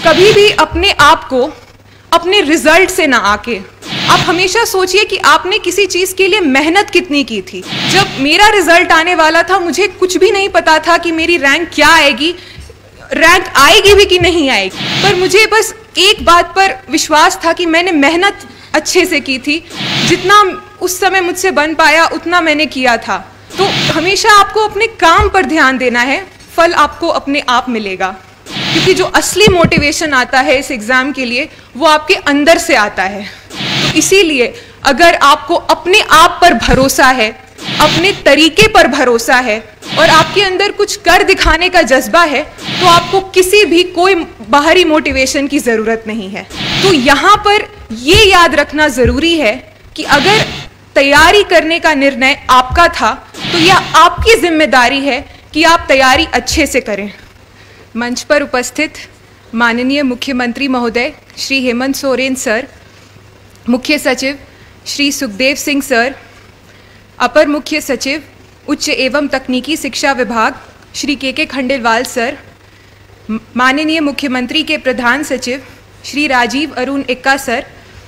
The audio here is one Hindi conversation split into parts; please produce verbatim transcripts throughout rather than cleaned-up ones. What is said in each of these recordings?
कभी भी अपने आप को अपने रिजल्ट से ना आके आप हमेशा सोचिए कि आपने किसी चीज के लिए मेहनत कितनी की थी। जब मेरा रिजल्ट आने वाला था मुझे कुछ भी नहीं पता था कि मेरी रैंक क्या आएगी, रैंक आएगी भी कि नहीं आएगी, पर मुझे बस एक बात पर विश्वास था कि मैंने मेहनत अच्छे से की थी। जितना उस समय मुझसे बन पाया उतना मैंने किया था। तो हमेशा आपको अपने काम पर ध्यान देना है, फल आपको अपने आप मिलेगा। क्योंकि जो असली मोटिवेशन आता है इस एग्जाम के लिए वो आपके अंदर से आता है। तो इसीलिए अगर आपको अपने आप पर भरोसा है, अपने तरीके पर भरोसा है और आपके अंदर कुछ कर दिखाने का जज्बा है, तो आपको किसी भी कोई बाहरी मोटिवेशन की जरूरत नहीं है। तो यहाँ पर ये याद रखना जरूरी है कि अगर तैयारी करने का निर्णय आपका था तो यह आपकी जिम्मेदारी है कि आप तैयारी अच्छे से करें। मंच पर उपस्थित माननीय मुख्यमंत्री महोदय श्री हेमंत सोरेन सर, मुख्य सचिव श्री सुखदेव सिंह सर, अपर मुख्य सचिव उच्च एवं तकनीकी शिक्षा विभाग श्री के के खंडेलवाल सर, माननीय मुख्यमंत्री के प्रधान सचिव श्री राजीव अरुण एक्का सर,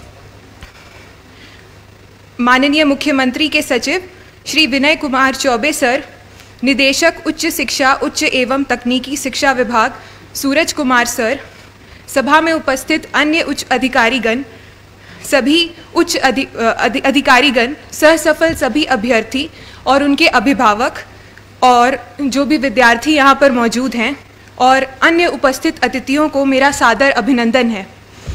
माननीय मुख्यमंत्री के सचिव श्री विनय कुमार चौबे सर, निदेशक उच्च शिक्षा उच्च एवं तकनीकी शिक्षा विभाग सूरज कुमार सर, सभा में उपस्थित अन्य उच्च अधिकारीगण, सभी उच्च अधि, अधि, अधिकारीगण, सहसफल सभी अभ्यर्थी और उनके अभिभावक और जो भी विद्यार्थी यहाँ पर मौजूद हैं और अन्य उपस्थित अतिथियों को मेरा सादर अभिनंदन है।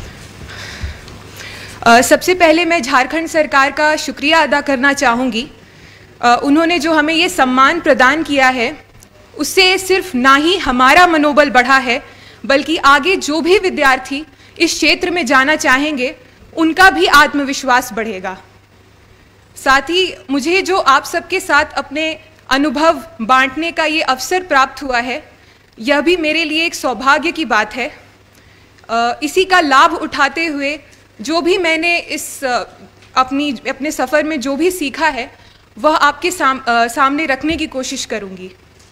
uh, सबसे पहले मैं झारखंड सरकार का शुक्रिया अदा करना चाहूँगी। uh, उन्होंने जो हमें ये सम्मान प्रदान किया है उससे सिर्फ ना ही हमारा मनोबल बढ़ा है बल्कि आगे जो भी विद्यार्थी इस क्षेत्र में जाना चाहेंगे उनका भी आत्मविश्वास बढ़ेगा। साथ ही मुझे जो आप सबके साथ अपने अनुभव बांटने का ये अवसर प्राप्त हुआ है यह भी मेरे लिए एक सौभाग्य की बात है। आ, इसी का लाभ उठाते हुए जो भी मैंने इस अपनी अपने सफ़र में जो भी सीखा है वह आपके साम, आ, सामने रखने की कोशिश करूँगी।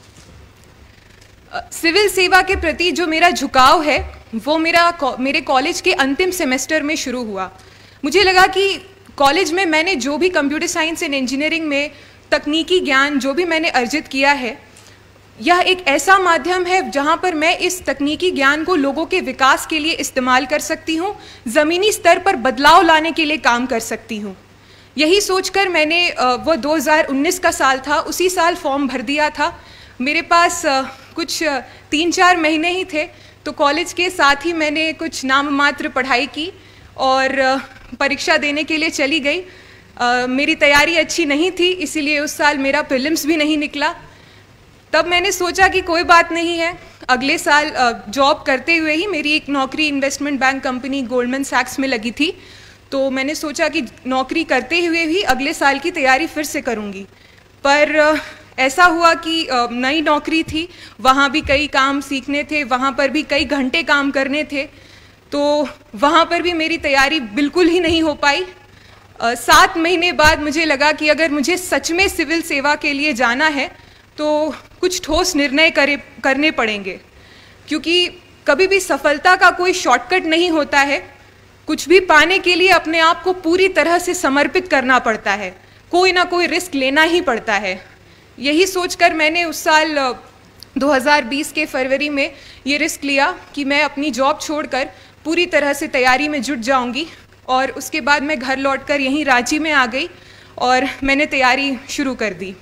सिविल सेवा के प्रति जो मेरा झुकाव है वो मेरा मेरे कॉलेज के अंतिम सेमेस्टर में शुरू हुआ। मुझे लगा कि कॉलेज में मैंने जो भी कंप्यूटर साइंस एंड इंजीनियरिंग में तकनीकी ज्ञान जो भी मैंने अर्जित किया है यह एक ऐसा माध्यम है जहां पर मैं इस तकनीकी ज्ञान को लोगों के विकास के लिए इस्तेमाल कर सकती हूं, ज़मीनी स्तर पर बदलाव लाने के लिए काम कर सकती हूं। यही सोचकर मैंने वो दो हज़ार उन्नीस का साल था, उसी साल फॉर्म भर दिया था। मेरे पास कुछ तीन चार महीने ही थे तो कॉलेज के साथ ही मैंने कुछ नाम मात्र पढ़ाई की और परीक्षा देने के लिए चली गई। uh, मेरी तैयारी अच्छी नहीं थी इसीलिए उस साल मेरा प्रीलिम्स भी नहीं निकला। तब मैंने सोचा कि कोई बात नहीं है, अगले साल जॉब करते हुए ही मेरी एक नौकरी इन्वेस्टमेंट बैंक कंपनी गोल्डमैन सैक्स में लगी थी, तो मैंने सोचा कि नौकरी करते हुए भी अगले साल की तैयारी फिर से करूँगी। पर ऐसा हुआ कि नई नौकरी थी, वहाँ भी कई काम सीखने थे, वहाँ पर भी कई घंटे काम करने थे, तो वहाँ पर भी मेरी तैयारी बिल्कुल ही नहीं हो पाई। सात महीने बाद मुझे लगा कि अगर मुझे सच में सिविल सेवा के लिए जाना है तो कुछ ठोस निर्णय करे करने पड़ेंगे, क्योंकि कभी भी सफलता का कोई शॉर्टकट नहीं होता है। कुछ भी पाने के लिए अपने आप को पूरी तरह से समर्पित करना पड़ता है, कोई ना कोई रिस्क लेना ही पड़ता है। यही सोचकर मैंने उस साल दो हज़ार बीस के फरवरी में ये रिस्क लिया कि मैं अपनी जॉब छोड़कर पूरी तरह से तैयारी में जुट जाऊंगी और उसके बाद मैं घर लौटकर यहीं रांची में आ गई और मैंने तैयारी शुरू कर दी।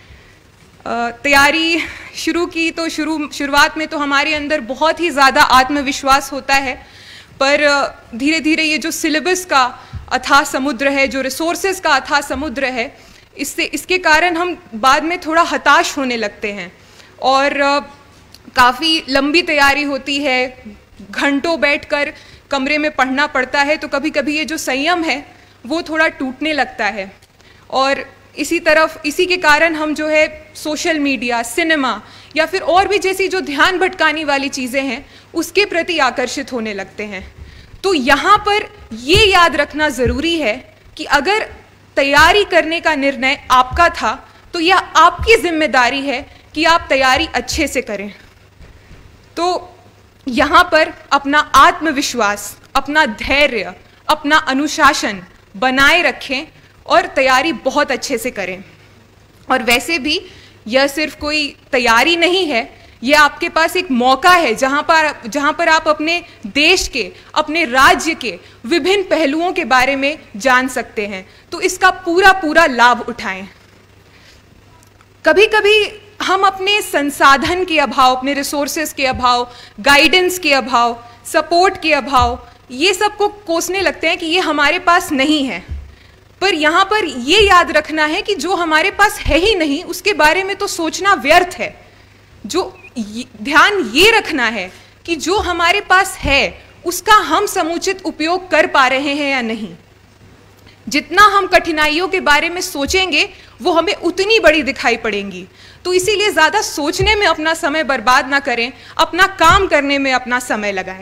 तैयारी शुरू की तो शुरू शुरुआत में तो हमारे अंदर बहुत ही ज़्यादा आत्मविश्वास होता है, पर धीरे धीरे ये जो सिलेबस का अथाह समुद्र है, जो रिसोर्सेज का अथाह समुद्र है, इससे इसके कारण हम बाद में थोड़ा हताश होने लगते हैं और काफ़ी लंबी तैयारी होती है, घंटों बैठकर कमरे में पढ़ना पड़ता है, तो कभी कभी ये जो संयम है वो थोड़ा टूटने लगता है। और इसी तरफ इसी के कारण हम जो है सोशल मीडिया, सिनेमा या फिर और भी जैसी जो ध्यान भटकाने वाली चीज़ें हैं उसके प्रति आकर्षित होने लगते हैं। तो यहाँ पर ये याद रखना ज़रूरी है कि अगर तैयारी करने का निर्णय आपका था तो यह आपकी जिम्मेदारी है कि आप तैयारी अच्छे से करें। तो यहाँ पर अपना आत्मविश्वास, अपना धैर्य, अपना अनुशासन बनाए रखें और तैयारी बहुत अच्छे से करें। और वैसे भी यह सिर्फ कोई तैयारी नहीं है, यह आपके पास एक मौका है जहाँ पर जहाँ पर आप अपने देश के, अपने राज्य के विभिन्न पहलुओं के बारे में जान सकते हैं। तो इसका पूरा पूरा लाभ उठाएं। कभी कभी हम अपने संसाधन के अभाव, अपने रिसोर्सेज के अभाव, गाइडेंस के अभाव, सपोर्ट के अभाव, ये सब को कोसने लगते हैं कि ये हमारे पास नहीं है। पर यहाँ पर ये याद रखना है कि जो हमारे पास है ही नहीं उसके बारे में तो सोचना व्यर्थ है। जो ध्यान ये रखना है कि जो हमारे पास है उसका हम समुचित उपयोग कर पा रहे हैं या नहीं। जितना हम कठिनाइयों के बारे में सोचेंगे वो हमें उतनी बड़ी दिखाई पड़ेंगी। तो इसीलिए ज़्यादा सोचने में अपना समय बर्बाद ना करें, अपना काम करने में अपना समय लगाएं।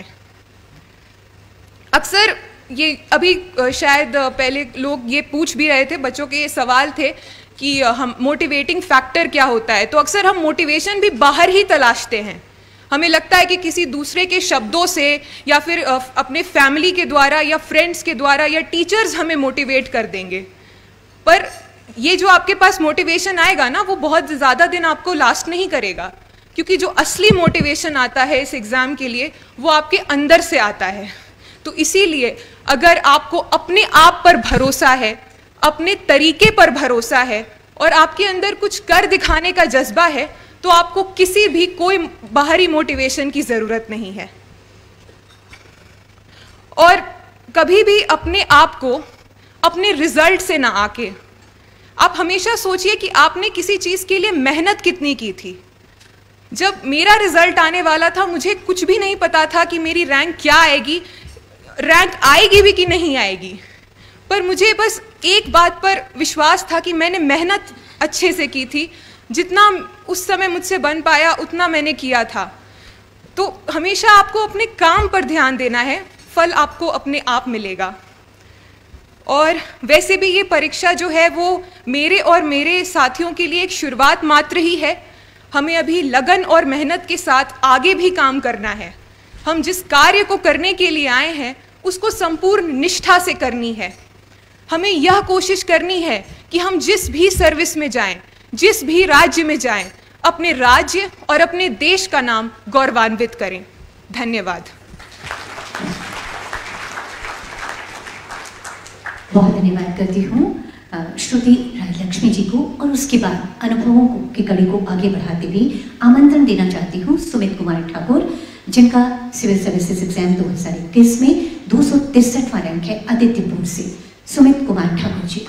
अक्सर ये अभी शायद पहले लोग ये पूछ भी रहे थे, बच्चों के ये सवाल थे कि हम मोटिवेटिंग फैक्टर क्या होता है। तो अक्सर हम मोटिवेशन भी बाहर ही तलाशते हैं। हमें लगता है कि किसी दूसरे के शब्दों से या फिर अपने फैमिली के द्वारा या फ्रेंड्स के द्वारा या टीचर्स हमें मोटिवेट कर देंगे। पर ये जो आपके पास मोटिवेशन आएगा ना, वो बहुत ज़्यादा दिन आपको लास्ट नहीं करेगा, क्योंकि जो असली मोटिवेशन आता है इस एग्ज़ाम के लिए वो आपके अंदर से आता है। तो इसीलिए अगर आपको अपने आप पर भरोसा है, अपने तरीके पर भरोसा है और आपके अंदर कुछ कर दिखाने का जज्बा है, तो आपको किसी भी कोई बाहरी मोटिवेशन की ज़रूरत नहीं है। और कभी भी अपने आप को अपने रिजल्ट से ना आके, आप हमेशा सोचिए कि आपने किसी चीज़ के लिए मेहनत कितनी की थी। जब मेरा रिजल्ट आने वाला था मुझे कुछ भी नहीं पता था कि मेरी रैंक क्या आएगी, रैंक आएगी भी कि नहीं आएगी, पर मुझे बस एक बात पर विश्वास था कि मैंने मेहनत अच्छे से की थी। जितना उस समय मुझसे बन पाया उतना मैंने किया था। तो हमेशा आपको अपने काम पर ध्यान देना है, फल आपको अपने आप मिलेगा। और वैसे भी ये परीक्षा जो है वो मेरे और मेरे साथियों के लिए एक शुरुआत मात्र ही है। हमें अभी लगन और मेहनत के साथ आगे भी काम करना है। हम जिस कार्य को करने के लिए आए हैं उसको संपूर्ण निष्ठा से करनी है। हमें यह कोशिश करनी है कि हम जिस भी सर्विस में जाएं, जिस भी राज्य में जाएं, अपने राज्य और अपने देश का नाम गौरवान्वित करें। धन्यवाद। बहुत धन्यवाद करती हूँ श्रुति लक्ष्मी जी को। और उसके बाद अनुभवों को की कड़ी को आगे बढ़ाते हुए आमंत्रण देना चाहती हूँ सुमित कुमार ठाकुर, जिनका सिविल सर्विसेज एग्जाम दो हज़ार इक्कीस में दो सौ तिरसठवां रैंक है आदित्यपुर से। सुमित कुमार ठाकुर जी।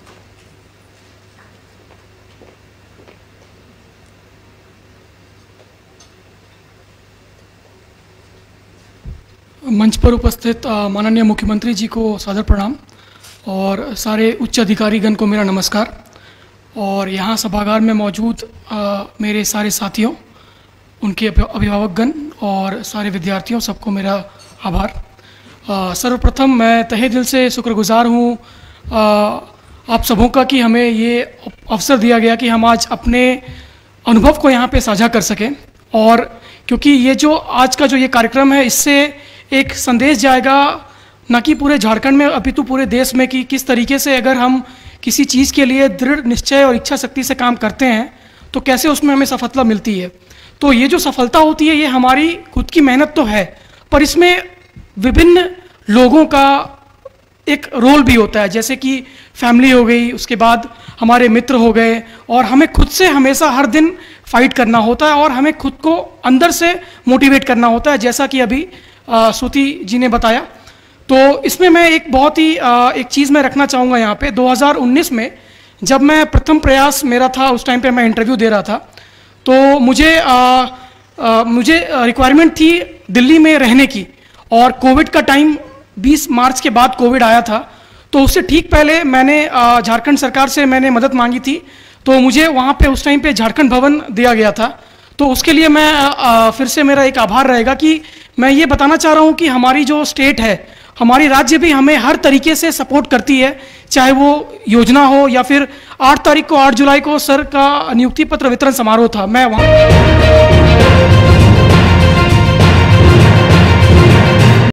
मंच पर उपस्थित माननीय मुख्यमंत्री जी को सादर प्रणाम और सारे उच्च अधिकारीगण को मेरा नमस्कार। और यहाँ सभागार में मौजूद आ, मेरे सारे साथियों, उनके अभिभावकगण और सारे विद्यार्थियों, सबको मेरा आभार। सर्वप्रथम मैं तहे दिल से शुक्रगुजार हूँ आप सबों का कि हमें ये अवसर दिया गया कि हम आज अपने अनुभव को यहाँ पे साझा कर सकें। और क्योंकि ये जो आज का जो ये कार्यक्रम है, इससे एक संदेश जाएगा न कि पूरे झारखंड में अपितु पूरे देश में कि किस तरीके से अगर हम किसी चीज़ के लिए दृढ़ निश्चय और इच्छा शक्ति से काम करते हैं तो कैसे उसमें हमें सफलता मिलती है। तो ये जो सफलता होती है ये हमारी खुद की मेहनत तो है, पर इसमें विभिन्न लोगों का एक रोल भी होता है, जैसे कि फैमिली हो गई, उसके बाद हमारे मित्र हो गए, और हमें खुद से हमेशा हर दिन फाइट करना होता है और हमें खुद को अंदर से मोटिवेट करना होता है, जैसा कि अभी श्रुति जी ने बताया। तो इसमें मैं एक बहुत ही आ, एक चीज़ मैं रखना चाहूँगा यहाँ पे। दो हज़ार उन्नीस में जब मैं प्रथम प्रयास मेरा था, उस टाइम पे मैं इंटरव्यू दे रहा था, तो मुझे आ, आ, मुझे रिक्वायरमेंट थी दिल्ली में रहने की, और कोविड का टाइम बीस मार्च के बाद कोविड आया था, तो उससे ठीक पहले मैंने झारखंड सरकार से मैंने मदद मांगी थी, तो मुझे वहाँ पे उस टाइम पे झारखंड भवन दिया गया था। तो उसके लिए मैं आ, फिर से मेरा एक आभार रहेगा कि मैं ये बताना चाह रहा हूँ कि हमारी जो स्टेट है, हमारी राज्य भी हमें हर तरीके से सपोर्ट करती है, चाहे वो योजना हो या फिर आठ तारीख को आठ जुलाई को सर का नियुक्ति पत्र वितरण समारोह था, मैं वहाँ